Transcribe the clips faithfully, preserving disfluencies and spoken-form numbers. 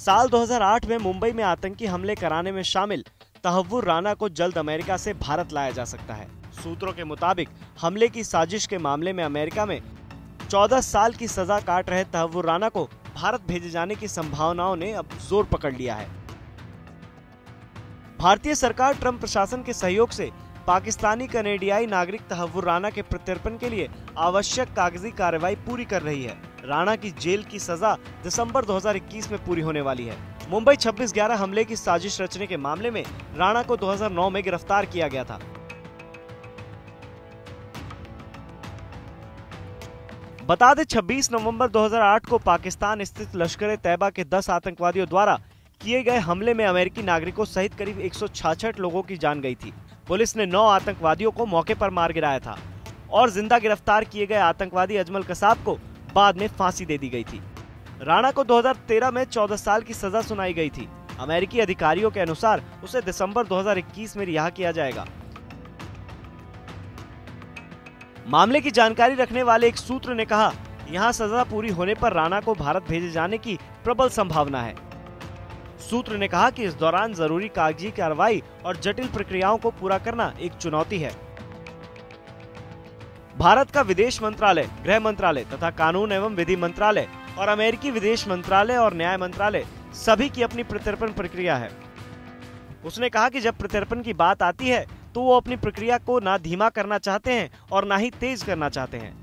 साल दो हज़ार आठ में मुंबई में आतंकी हमले कराने में शामिल तहव्वुर राना को जल्द अमेरिका से भारत लाया जा सकता है। सूत्रों के मुताबिक हमले की साजिश के मामले में अमेरिका में चौदह साल की सजा काट रहे तहव्वुर राना को भारत भेजे जाने की संभावनाओं ने अब जोर पकड़ लिया है। भारतीय सरकार ट्रंप प्रशासन के सहयोग से पाकिस्तानी कनेडियाई नागरिक तहव्वुर राना के प्रत्यर्पण के लिए आवश्यक कागजी कार्रवाई पूरी कर रही है। राणा की जेल की सजा दिसंबर दो हज़ार इक्कीस में पूरी होने वाली है। मुंबई छब्बीस ग्यारह हमले की साजिश रचने के मामले में राणा को दो हज़ार नौ में गिरफ्तार किया गया था। बता दें, छब्बीस नवंबर दो हज़ार आठ को पाकिस्तान स्थित लश्कर-ए-तैयबा के दस आतंकवादियों द्वारा किए गए हमले में अमेरिकी नागरिकों सहित करीब एक सौ छियासठ लोगों की जान गई थी। पुलिस ने नौ आतंकवादियों को मौके पर मार गिराया था और जिंदा गिरफ्तार किए गए आतंकवादी अजमल कसाब को बाद में फांसी दे दी गई थी। राणा को दो हज़ार तेरह में चौदह साल की सजा सुनाई गई थी। अमेरिकी अधिकारियों के अनुसार उसे दिसंबर दो हज़ार इक्कीस में रिहा किया जाएगा। मामले की जानकारी रखने वाले एक सूत्र ने कहा, यहां सजा पूरी होने पर राणा को भारत भेजे जाने की प्रबल संभावना है। सूत्र ने कहा कि इस दौरान जरूरी कागजी कार्रवाई और जटिल प्रक्रियाओं को पूरा करना एक चुनौती है। भारत का विदेश मंत्रालय, गृह मंत्रालय तथा कानून एवं विधि मंत्रालय और अमेरिकी विदेश मंत्रालय और न्याय मंत्रालय सभी की अपनी प्रत्यर्पण प्रक्रिया है। उसने कहा कि जब प्रत्यर्पण की बात आती है तो वो अपनी प्रक्रिया को ना धीमा करना चाहते हैं और ना ही तेज करना चाहते हैं।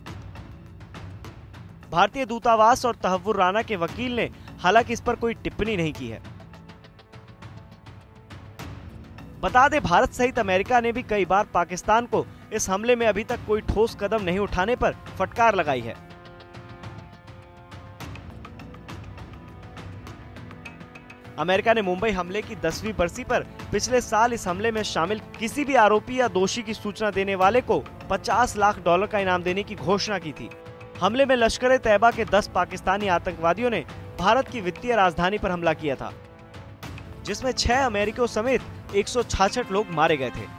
भारतीय दूतावास और तहव्वुर राना के वकील ने हालांकि इस पर कोई टिप्पणी नहीं की है। बता दें, भारत सहित अमेरिका ने भी कई बार पाकिस्तान को इस हमले में अभी तक कोई ठोस कदम नहीं उठाने पर फटकार लगाई है। अमेरिका ने मुंबई हमले की दसवीं बरसी पर पिछले साल इस हमले में शामिल किसी भी आरोपी या दोषी की सूचना देने वाले को पचास लाख डॉलर का इनाम देने की घोषणा की थी। हमले में लश्कर-ए-तैयबा के दस पाकिस्तानी आतंकवादियों ने भारत की वित्तीय राजधानी पर हमला किया था, जिसमें छह अमेरिकियों समेत एक सौ छियासठ लोग मारे गए थे।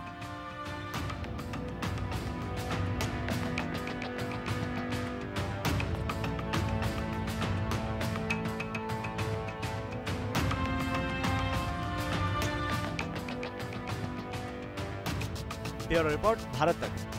ब्यूरो रिपोर्ट, भारत तक।